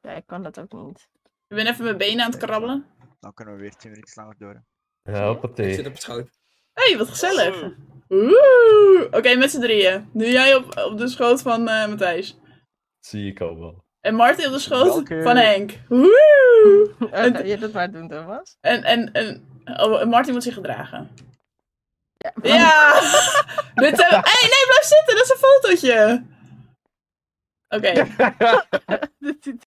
Ja, ik kan dat ook niet. Ik ben even mijn benen aan het krabbelen. Dan kunnen we weer 10 minuten langer door. Ja, Ik hoppatee. zit op het schoot. Hé, wat gezellig. Oeh. Oké, met z'n drieën. Nu jij op de schoot van Matthijs. Zie ik al wel. En Martin op de schoot Welke? van Henk. Woe! Ga je dat maar doen, Thomas? En Martin moet zich gedragen. Ja. Ja! Hey, nee, blijf zitten. Dat is een fotootje. Oké. Dit ziet